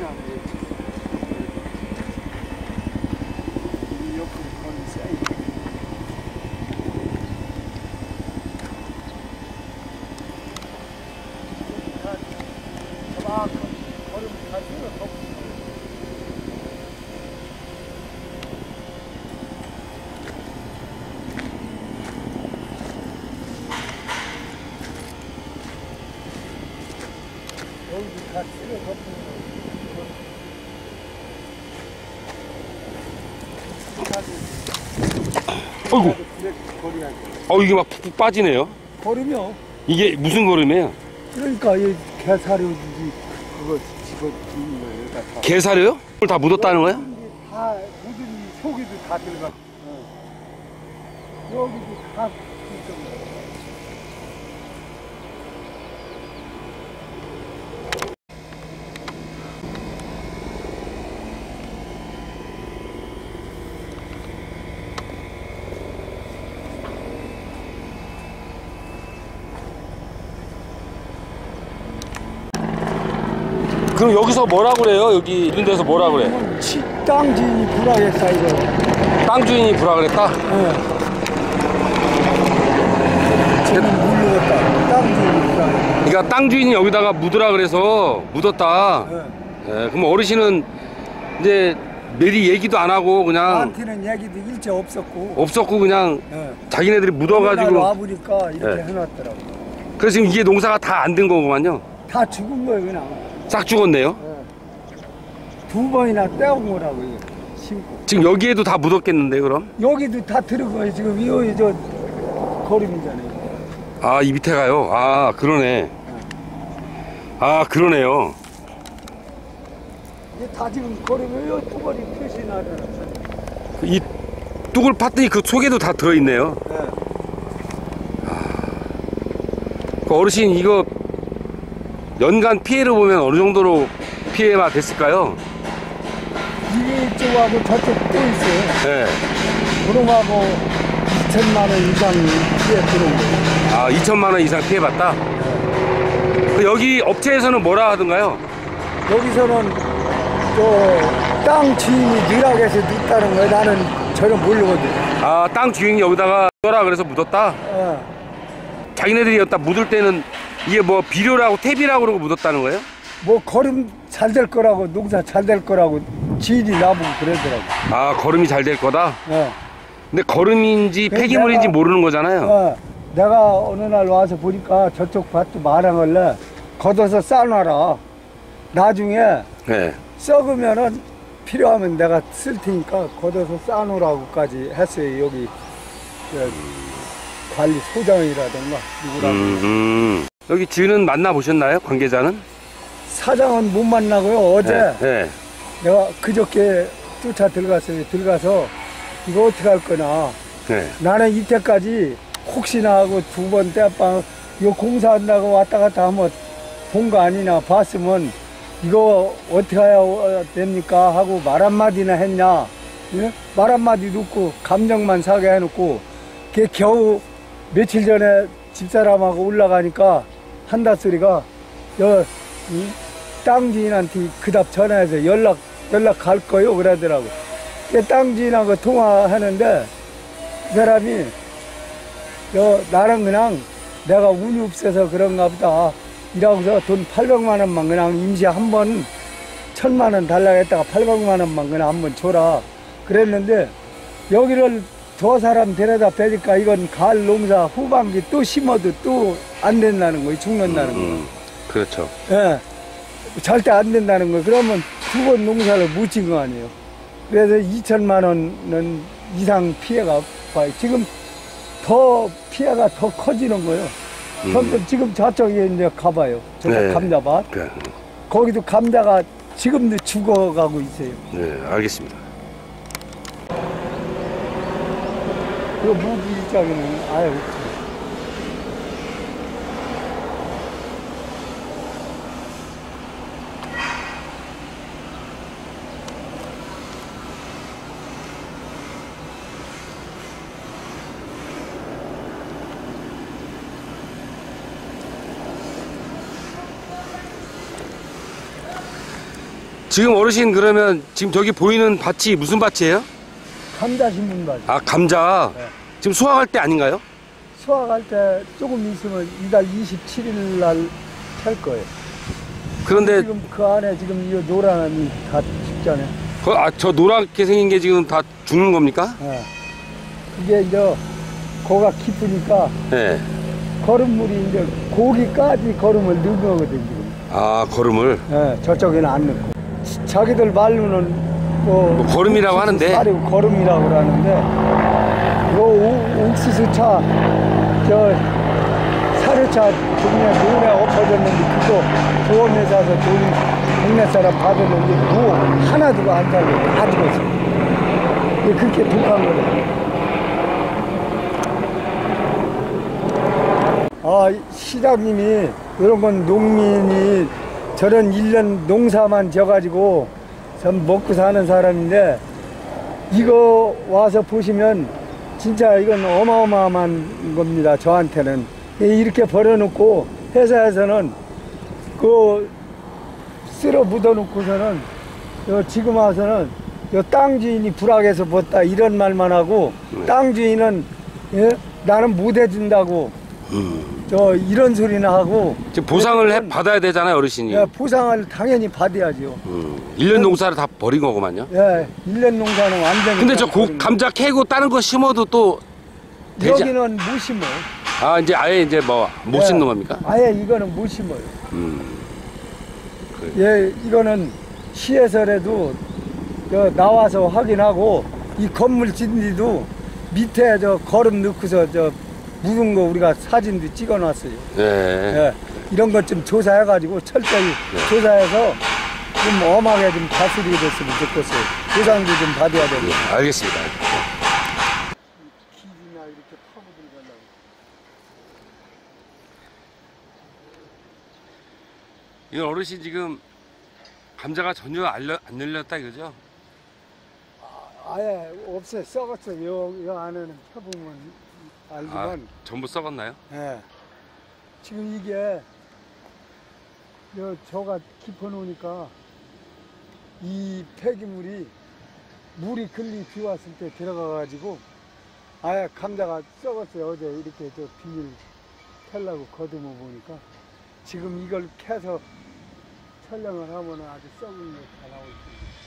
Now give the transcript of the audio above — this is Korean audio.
어이구. 이게 막 푹푹 빠지네요. 거름이요. 이게 무슨 거름이에요? 그러니까 이 개사료지 그거 집어주는 거예요. 다. 게사료요? 그걸 다 묻었다는 거예요? 다 묻은 속에도 다 들어가. 여기도 다 있던 그럼 여기서 뭐라 그래요? 여기 이런 데서 뭐라 그래? 땅 주인이 불하겠다 이거. 땅 주인이 부라 그랬다? 네. 저는 모르겠다. 땅 주인이 불하겠다. 그러니까 땅 주인이 여기다가 묻으라 그래서 묻었다. 네. 예, 그럼 어르신은 이제 미리 얘기도 안 하고 그냥 나한테는 얘기도 일체 없었고. 없었고 그냥 네. 자기네들이 날 묻어가지고. 와보니까 이렇게 네. 해놨더라고. 그래서 지금 이게 농사가 다 안 된 거구만요. 다 죽은 거예요 그냥. 싹 죽었네요. 네. 2번이나 떼온 거라고 이거 심고. 지금 여기에도 다 묻었겠는데 그럼? 여기도 다 들어가요 지금 이거 저 거름이잖아요. 아, 이 밑에 가요? 아, 그러네. 아, 그러네요. 이게 다 지금 거름이에요. 뚜벅이 표시나를. 이 뚝을 팠더니 그 속에도 다 들어있네요. 네. 그 어르신 이거 연간 피해를 보면 어느 정도로 피해가 됐을까요? 이쪽하고 저쪽 또 있어요. 네. 그놈하고 2천만 원 이상 피해 들어온 거예요. 아, 2천만 원 이상 피해봤다? 그 여기 업체에서는 뭐라 하던가요? 여기서는 또 땅 주인이 누락해서 묻다는 거예요. 나는 저는 모르거든. 아, 땅 주인이 여기다가 떠라 그래서 묻었다? 자기네들이 여기다 묻을 때는 이게 뭐 비료라고 퇴비라고 그러고 묻었다는 거예요? 뭐 거름 잘 될 거라고 농사 잘 될 거라고 지인이 나보고 그러더라고. 아, 거름이 잘 될 거다? 어. 근데 거름인지 그래서 폐기물인지 내가- 모르는 거잖아요. 내가 어느 날 와서 보니까 저쪽 밭도 말한걸래 걷어서 싸놔라. 나중에 네. 썩으면은 필요하면 내가 쓸 테니까 걷어서 싸놓으라고까지 했어요. 여기 관리 소장이라든가 누구라고. 여기 주인은 만나보셨나요? 관계자는? 사장은 못 만나고요. 어제 네. 네. 내가 그저께 쫓아 들어갔어요. 들어가서 이거 어떻게 할 거나. 네. 나는 이때까지 혹시나 하고 2번 떼빵 이거 공사한다고 왔다 갔다 하면 본 거 아니냐 봤으면 이거 어떻게 해야 됩니까 하고 말 한마디나 했냐. 예? 말 한마디도 없고 감정만 사게 해놓고 걔 겨우 며칠 전에 집사람하고 올라가니까 한다 소리가 땅 주인한테 그답 전화해서 연락 갈 거요 그러더라고. 땅 주인하고 통화하는데 그 사람이 나랑 그냥 내가 운이 없어서 그런가 보다 이라고서 돈 800만 원만 그냥 임시 한 번 1000만 원 달라고 했다가 800만 원만 그냥 한 번 줘라 그랬는데 여기를 저 사람 데려다 빼니까 이건 가을 농사 후반기 또 심어도 또 안 된다는 거예요. 죽는다는 거예요. 그렇죠. 예. 절대 안 된다는 거예요. 그러면 2번 농사를 못 진 거 아니에요. 그래서 2천만 원은 이상 피해가 봐요. 지금 더 피해가 더 커지는 거예요. 지금 저쪽에 이제 가봐요. 저 네. 감자밭. 네. 거기도 감자가 지금도 죽어가고 있어요. 네, 알겠습니다. 그 무기 입장에는 아예 없죠. 지금 어르신 그러면 지금 저기 보이는 밭이 무슨 밭이에요? 감자 심은 밭. 아, 감자. 네. 지금 수확할 때 아닌가요? 수확할 때 조금 있으면 이달 27일 날 캘 거예요. 그런데 지금 그 안에 지금 이 노란이 다 죽잖아요. 저 노랗게 생긴 게 지금 다 죽는 겁니까? 예. 그게 이제 고가 깊으니까 네. 거름물이 이제 고기까지 거름을 넣은 거거든요. 지금. 아, 거름을. 예, 저쪽에는 안 넣고. 자기들 말로는 뭐 거름이라고 하는데. 쌀이 거름이라고 그러는데 요 옥수수차 사료차 동네 논에 엎어졌는데 그거 보험회 사서 돈 동네 사람 받았는데 뭐 하나도 안 살고 다 죽었어. 그렇게 독한 거예요. 시장님이 이런 건 농민이 저런 1년 농사만 져가지고 전 먹고 사는 사람인데 이거 와서 보시면 진짜 이건 어마어마한 겁니다. 저한테는. 이렇게 버려놓고 회사에서는 그 쓸어 묻어놓고서는 지금 와서는 땅 주인이 불악해서 벗다 이런 말만 하고 땅 주인은 나는 못 해준다고 이런 소리나 하고 지금 보상을 받아야 되잖아요, 어르신이. 보상을 당연히 받아야죠. 1년 농사를 다 버린 거구만요. 예, 1년 농사는 완전히. 근데 저 감자 캐고 다른 거 심어도 또 되지. 여기는 못 심어. 아, 이제 아예 이제 뭐 못 심는 겁니까? 아예 이거는 못 심어요. 예, 이거는 시에서라도 나와서 확인하고 이 건물 진디도 밑에 저 거름 넣고서 저 묻은 거 우리가 사진도 찍어놨어요. 네. 예, 이런 것 좀 조사해가지고 철저히 조사해서 좀 엄하게 좀 다스리게 됐으면 좋겠어요. 보상도 좀 받아야 되고. 알겠습니다. 기지나 이렇게 파고 들어가려고. 이 어르신 지금 감자가 전혀 안 열렸다 이거죠? 아예 없어요. 썩었어요. 요 안에는 펴보면 알지만. 아, 전부 썩었나요? 예. 지금 이게 저가 깊어 놓으니까 이 폐기물이 물이 걸리 비 왔을 때 들어가 가지고 아예 감자가 썩었어요. 어제 이렇게 저 비닐 펴려고 거두어 보니까 지금 이걸 캐서 촬영을 하면 아주 썩은 게 다 나올 겁니다.